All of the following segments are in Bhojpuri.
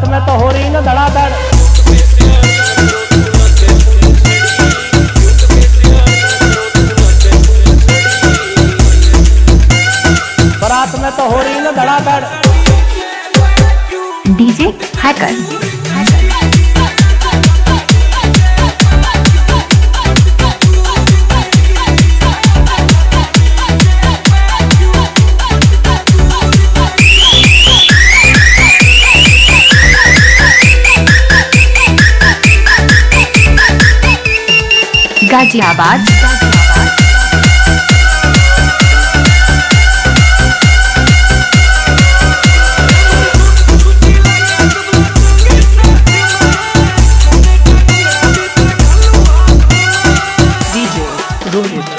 में तो हो रही ना धड़ाधड़। बारात में तो हो रही ना धड़ाधड़। DJ hacker. Ghaziabad. DJ Rohit.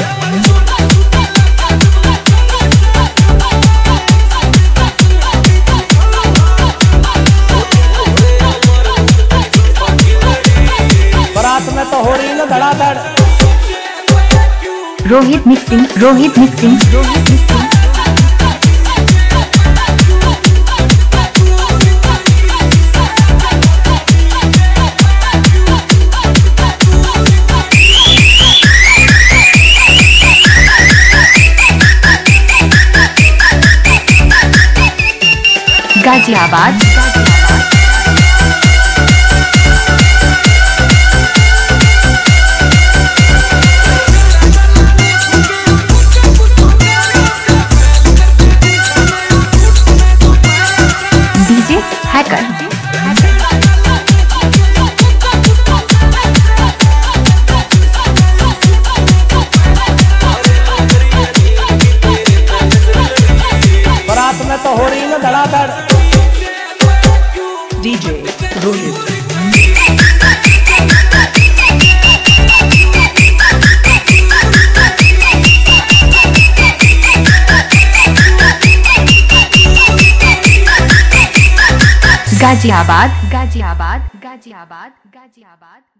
बारात में तो हो रही ना धड़ाधड़। Rohit mixing. Rohit mixing. Rohit mixing. Ghaziabad. DJ hacker. बारात में तो हो रही ना धड़ाधड़। डीजे रोहित। गाजियाबाद। गाजियाबाद। गाजियाबाद। गाजियाबाद।